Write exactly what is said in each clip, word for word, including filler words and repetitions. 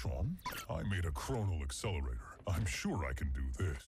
Sean, I made a chronal accelerator. I'm sure I can do this.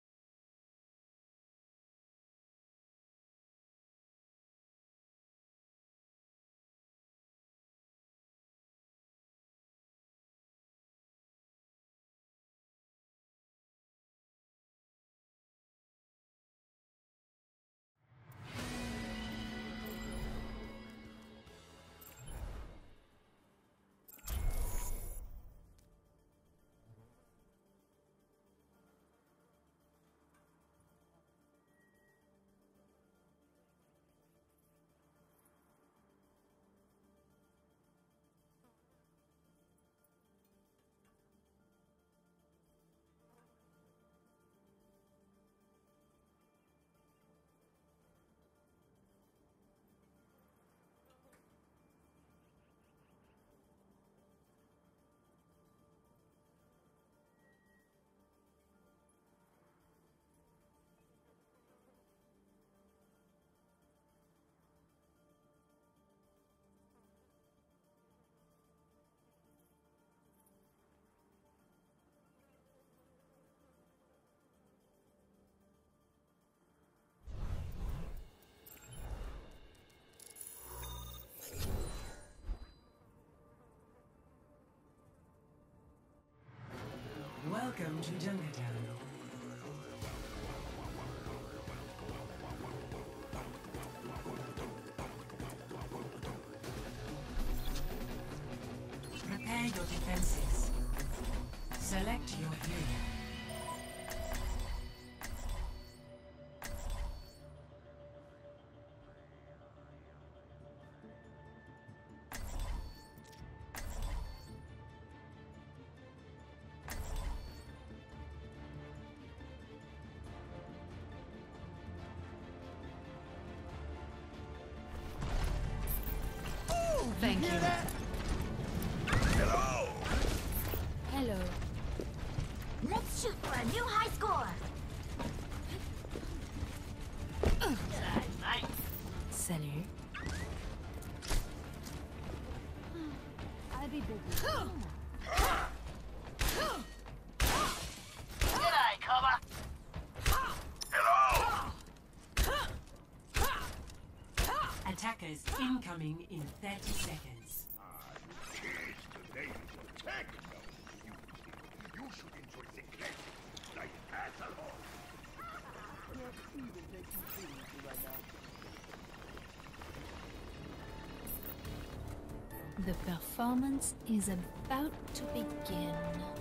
Welcome to Junkertown. Prepare your defenses. Select your hero. Thank you. Hello! Hello. Let's shoot for a new high score! Salut. I'll be busy. G'day, cover! Hello! Attackers incoming in thirty seconds. Cheers to ladies of techno. You, you should enjoy the classics like Athlon. The performance is about to begin.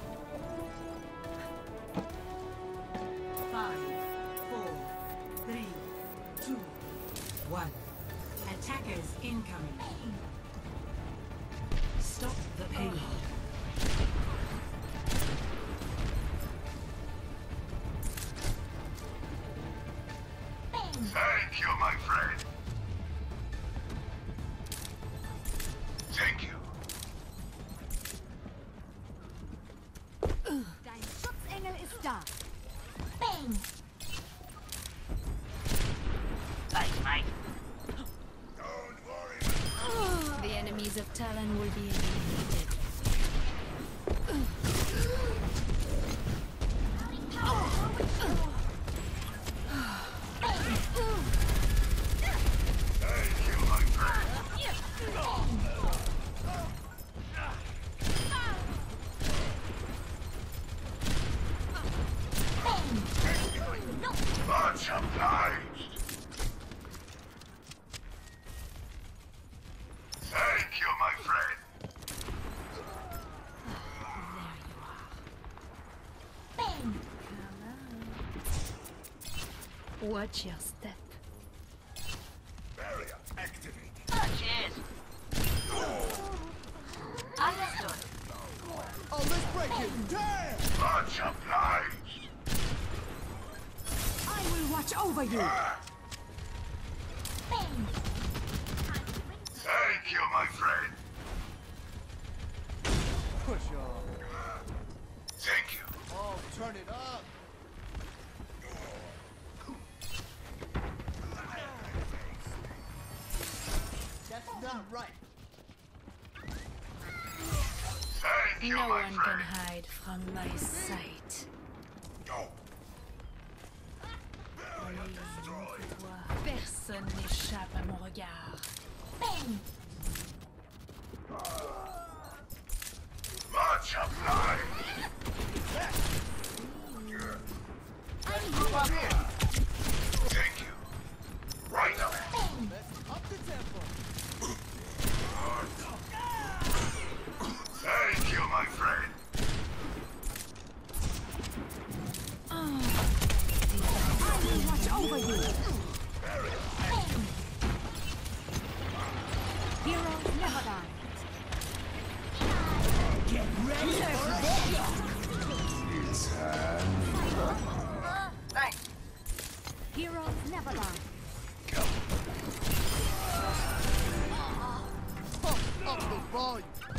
Five, four, three, two, one. Attackers incoming. Stop the payload. Thank you, my friend. Thank you. Dein Schutzengel ist da. Bang! Thanks, mate. Don't worry. The enemies of Talon will be eliminated. Thank you, my friend. Much obliged. Thank you, my friend. Bang! Watch your step. Barrier activated. Oh, cheers. Understood. Oh, let's break it! Damn! Much obliged. I will watch over you. Bang! Thank you, my friend. Push on. Thank you. Oh, turn it up! That's not right. Thank you, No my one can friend. hide from my sight. No. Personne n'échappe à mon regard. Bang! Much obliged. Thank you. Right up. Up the tempo. Thank you, my friend. Watch over you! Heroes never die. Thanks. Heroes never die. Pump up the volume.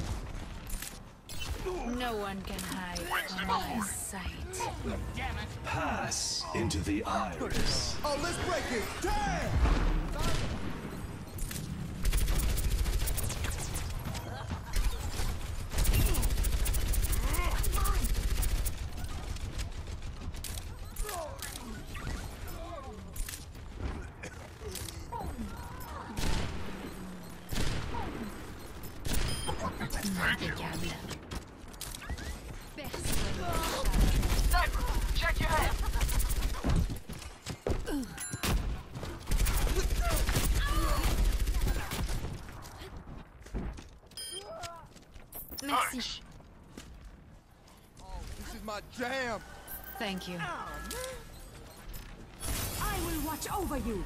No one can hide from my sight. Pass into the iris. Oh, let's break it. Damn! Impeccable. Sniper, check your head. Merci. Oh, this is my jam. Thank you. I will watch over you.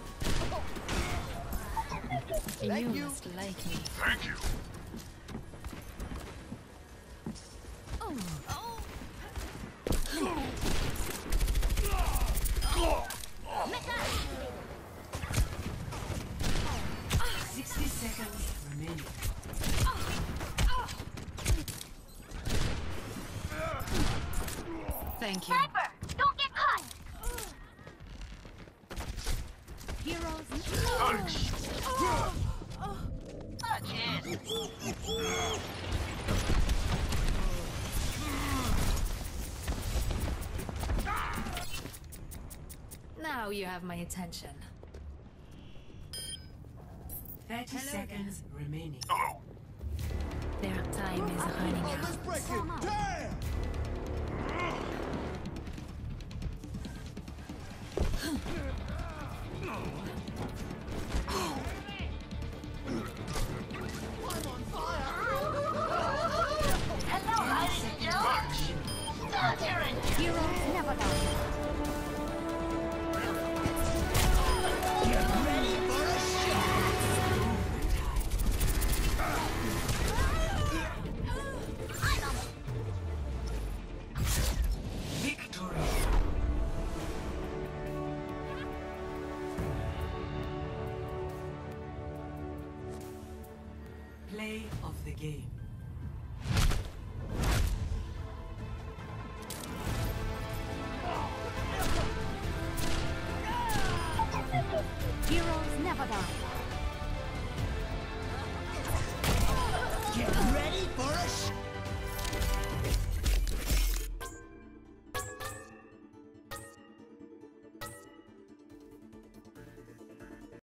You, you. must like me. Thank you. sixty seconds remaining. Thank you. Sniper, don't get caught. Heroes. Ah, cheers. Now you have my attention. thirty seconds remaining. Hello. Their time is running Oh, let's out. break it. Damn! Hello, ladies and gentlemen. Military here. Heroes never die. Victory. Play of the game.